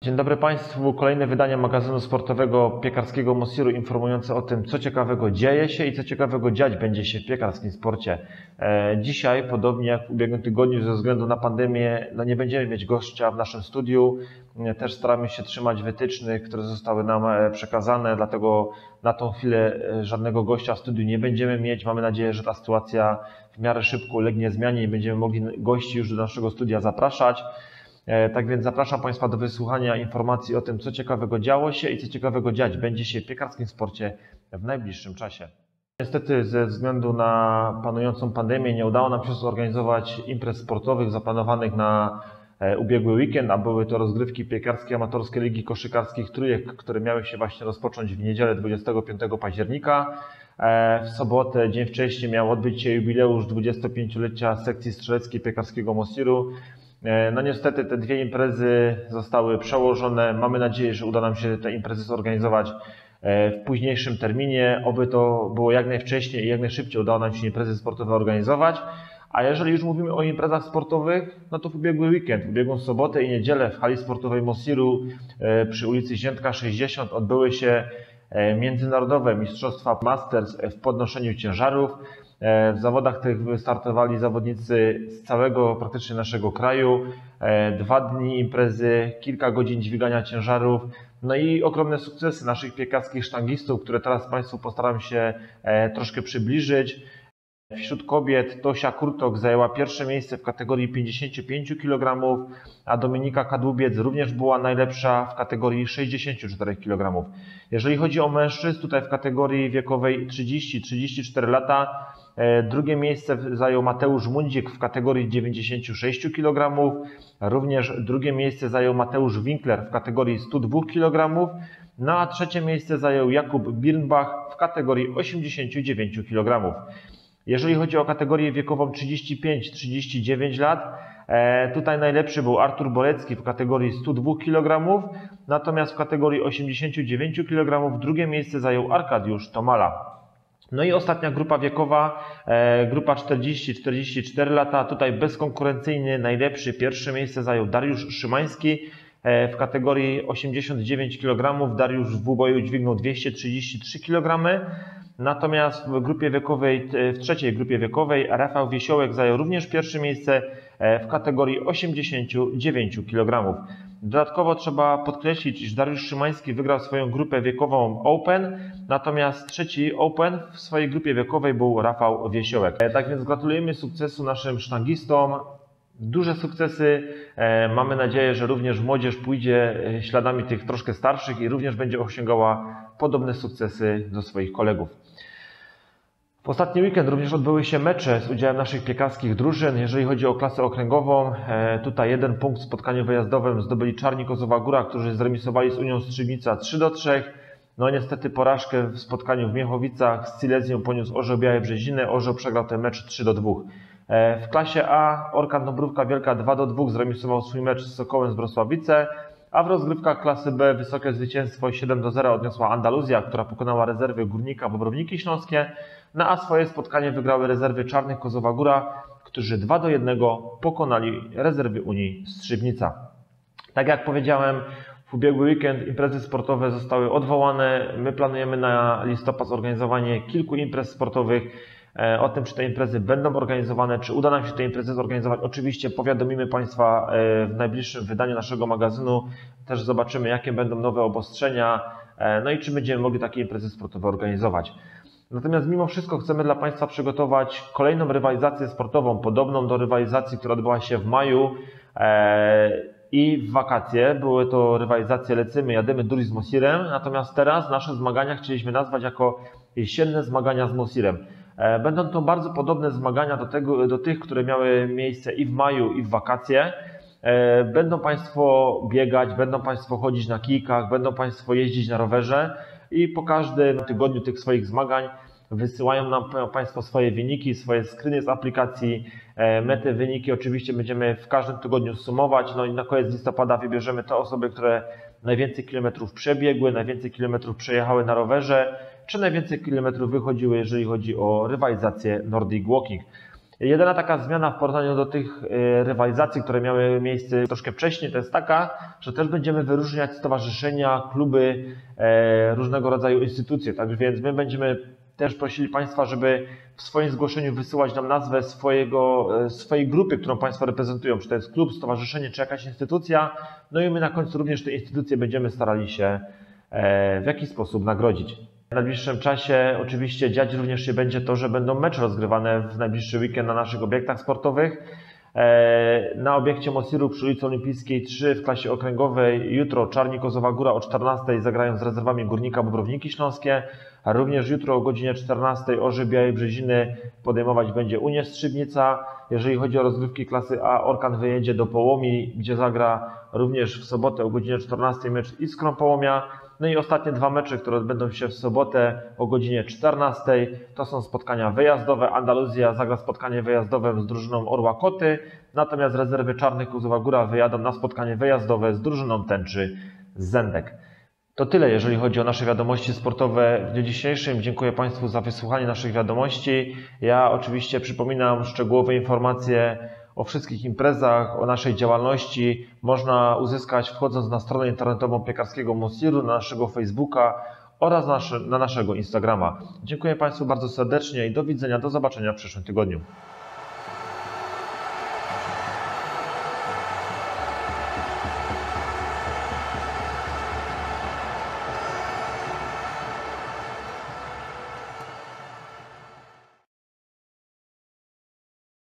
Dzień dobry Państwu. Kolejne wydanie magazynu sportowego piekarskiego Mosiru informujące o tym, co ciekawego dzieje się i co ciekawego dziać będzie się w piekarskim sporcie. Dzisiaj, podobnie jak w ubiegłym tygodniu, ze względu na pandemię, nie będziemy mieć gościa w naszym studiu. Też staramy się trzymać wytycznych, które zostały nam przekazane, dlatego na tą chwilę żadnego gościa w studiu nie będziemy mieć. Mamy nadzieję, że ta sytuacja w miarę szybko ulegnie zmianie i będziemy mogli gości już do naszego studia zapraszać. Tak więc zapraszam Państwa do wysłuchania informacji o tym, co ciekawego działo się i co ciekawego dziać będzie się w piekarskim sporcie w najbliższym czasie. Niestety ze względu na panującą pandemię nie udało nam się zorganizować imprez sportowych zaplanowanych na ubiegły weekend, a były to rozgrywki piekarskie Amatorskie Ligi Koszykarskich Trójek, które miały się właśnie rozpocząć w niedzielę 25 października. W sobotę, dzień wcześniej, miał odbyć się jubileusz 25-lecia sekcji strzeleckiej piekarskiego Mosiru. Niestety te dwie imprezy zostały przełożone. Mamy nadzieję, że uda nam się te imprezy zorganizować w późniejszym terminie. Oby to było jak najwcześniej i jak najszybciej udało nam się imprezy sportowe organizować. A jeżeli już mówimy o imprezach sportowych, to w ubiegły weekend, w ubiegłą sobotę i niedzielę w hali sportowej Mosiru przy ulicy Ziętka 60 odbyły się międzynarodowe mistrzostwa Masters w podnoszeniu ciężarów. W zawodach tych wystartowali zawodnicy z całego praktycznie naszego kraju. 2 dni imprezy, kilka godzin dźwigania ciężarów, i ogromne sukcesy naszych piekarskich sztangistów, które teraz Państwu postaram się troszkę przybliżyć. Wśród kobiet Tosia Kurtok zajęła pierwsze miejsce w kategorii 55 kg, a Dominika Kadłubiec również była najlepsza w kategorii 64 kg. Jeżeli chodzi o mężczyzn, tutaj w kategorii wiekowej 30-34 lata, drugie miejsce zajął Mateusz Mundzik w kategorii 96 kg, również drugie miejsce zajął Mateusz Winkler w kategorii 102 kg, a trzecie miejsce zajął Jakub Birnbach w kategorii 89 kg. Jeżeli chodzi o kategorię wiekową 35-39 lat, tutaj najlepszy był Artur Bolecki w kategorii 102 kg, natomiast w kategorii 89 kg drugie miejsce zajął Arkadiusz Tomala. I ostatnia grupa wiekowa, grupa 40-44 lata, tutaj bezkonkurencyjny najlepszy pierwsze miejsce zajął Dariusz Szymański w kategorii 89 kg. Dariusz w uboju dźwignął 233 kg. Natomiast w grupie wiekowej, w trzeciej grupie wiekowej Rafał Wiesiołek zajął również pierwsze miejsce w kategorii 89 kg. Dodatkowo trzeba podkreślić, iż Dariusz Szymański wygrał swoją grupę wiekową Open, natomiast trzeci Open w swojej grupie wiekowej był Rafał Wiesiołek. Tak więc gratulujemy sukcesu naszym sztangistom. Duże sukcesy. Mamy nadzieję, że również młodzież pójdzie śladami tych troszkę starszych i również będzie osiągała podobne sukcesy do swoich kolegów. W ostatni weekend również odbyły się mecze z udziałem naszych piekarskich drużyn. Jeżeli chodzi o klasę okręgową, tutaj 1 punkt w spotkaniu wyjazdowym zdobyli Czarni Kozowa Góra, którzy zremisowali z Unią Strzybnica 3-3. Niestety porażkę w spotkaniu w Miechowicach z Silesią poniósł Orzeł Białe Brzeziny. Orzeł przegrał ten mecz 3-2. W klasie A Orkan Dąbrówka Wielka 2-2 zremisował swój mecz z Sokołem z Wrocławice, a w rozgrywkach klasy B wysokie zwycięstwo 7-0 odniosła Andaluzja, która pokonała rezerwy Górnika Bobrowniki Śląskie, a swoje spotkanie wygrały rezerwy Czarnych Kozowa Góra, którzy 2-1 pokonali rezerwy Unii Strzybnica. Tak jak powiedziałem, w ubiegły weekend imprezy sportowe zostały odwołane. My planujemy na listopad zorganizowanie kilku imprez sportowych. O tym, czy te imprezy będą organizowane, czy uda nam się te imprezy zorganizować, oczywiście powiadomimy Państwa w najbliższym wydaniu naszego magazynu. Też zobaczymy, jakie będą nowe obostrzenia, i czy będziemy mogli takie imprezy sportowe organizować. Natomiast mimo wszystko chcemy dla Państwa przygotować kolejną rywalizację sportową, podobną do rywalizacji, która odbyła się w maju i w wakacje. Były to rywalizacje Lecimy, Jadymy, Duri z Mosirem, natomiast teraz nasze zmagania chcieliśmy nazwać jako jesienne zmagania z Mosirem. Będą to bardzo podobne zmagania do tych, które miały miejsce i w maju, i w wakacje. Będą Państwo biegać, będą Państwo chodzić na kijkach, będą Państwo jeździć na rowerze i po każdym tygodniu tych swoich zmagań wysyłają nam Państwo swoje wyniki, swoje screeny z aplikacji. My te wyniki oczywiście będziemy w każdym tygodniu sumować, i na koniec listopada wybierzemy te osoby, które najwięcej kilometrów przebiegły, najwięcej kilometrów przejechały na rowerze, czy najwięcej kilometrów wychodziły, jeżeli chodzi o rywalizację Nordic Walking. Jedyna taka zmiana w porównaniu do tych rywalizacji, które miały miejsce troszkę wcześniej, to jest taka, że też będziemy wyróżniać stowarzyszenia, kluby, różnego rodzaju instytucje. Tak więc my będziemy też prosili Państwa, żeby w swoim zgłoszeniu wysyłać nam nazwę swojej grupy, którą Państwo reprezentują, czy to jest klub, stowarzyszenie, czy jakaś instytucja. No i my na końcu również te instytucje będziemy starali się w jakiś sposób nagrodzić. W najbliższym czasie oczywiście dziać również się będzie to, że będą mecze rozgrywane w najbliższy weekend na naszych obiektach sportowych. Na obiekcie Mosiru przy ulicy Olimpijskiej 3 w klasie okręgowej jutro Czarni Kozowa Góra o 14:00 zagrają z rezerwami Górnika Bobrowniki Śląskie, a również jutro o godzinie 14:00 Orzy Białej Brzeziny podejmować będzie Unię Strzybnica. Jeżeli chodzi o rozgrywki klasy A, Orkan wyjedzie do Połomi, gdzie zagra również w sobotę o godzinie 14:00 mecz Iskrą Połomia. No i ostatnie dwa mecze, które odbędą się w sobotę o godzinie 14:00, to są spotkania wyjazdowe. Andaluzja zagra spotkanie wyjazdowe z drużyną Orła Koty, natomiast rezerwy Czarnych Kozowa Góra wyjadą na spotkanie wyjazdowe z drużyną Tęczy Zędek. To tyle, jeżeli chodzi o nasze wiadomości sportowe w dniu dzisiejszym. Dziękuję Państwu za wysłuchanie naszych wiadomości. Ja oczywiście przypominam, szczegółowe informacje o wszystkich imprezach, o naszej działalności można uzyskać wchodząc na stronę internetową Piekarskiego Mosiru, na naszego Facebooka oraz na naszego Instagrama. Dziękuję Państwu bardzo serdecznie i do widzenia, do zobaczenia w przyszłym tygodniu.